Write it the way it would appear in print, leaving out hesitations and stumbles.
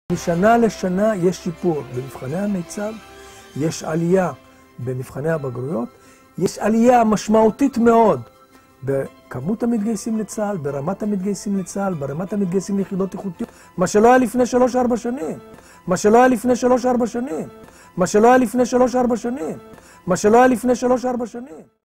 משנה לשנה יש שיפור במבחני המיצ"ב, יש עלייה במבחני הבגרויות, יש עלייה משמעותית מאוד בכמות המתגייסים לצה"ל, ברמת המתגייסים לצה"ל, ברמת המתגייסים ליחידות איכותיות, מה שלא היה לפני 3-4 שנים, מה שלא היה לפני 3-4 שנים, מה שלא היה לפני 3-4 שנים, מה שלא היה לפני 3-4 שנים.